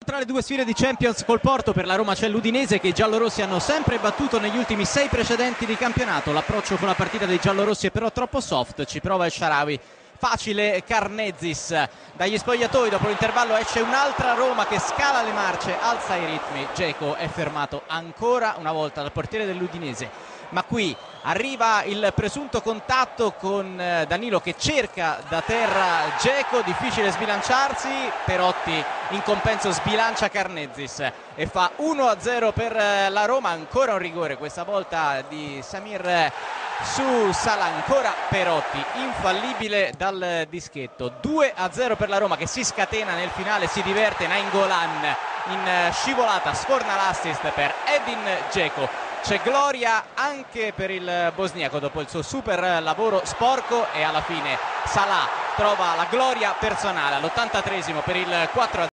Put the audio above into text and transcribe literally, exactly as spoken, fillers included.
Tra le due sfide di Champions col Porto, per la Roma c'è l'Udinese che i giallorossi hanno sempre battuto negli ultimi sei precedenti di campionato. L'approccio con la partita dei giallorossi è però troppo soft, ci prova il Shaarawy. Facile Karnezis dagli spogliatoi, dopo l'intervallo esce un'altra Roma che scala le marce, alza i ritmi. Dzeko è fermato ancora una volta dal portiere dell'Udinese, ma qui arriva il presunto contatto con Danilo che cerca da terra Dzeko, difficile sbilanciarsi, Perotti in compenso sbilancia Karnezis e fa uno a zero per la Roma. Ancora un rigore, questa volta di Samir su Salah, ancora Perotti infallibile dal dischetto. Due a zero per la Roma che si scatena nel finale, si diverte. Nainggolan in scivolata sforna l'assist per Edin Dzeko. C'è gloria anche per il bosniaco dopo il suo super lavoro sporco e alla fine Salah trova la gloria personale all'ottantatreesimo per il quattro a zero.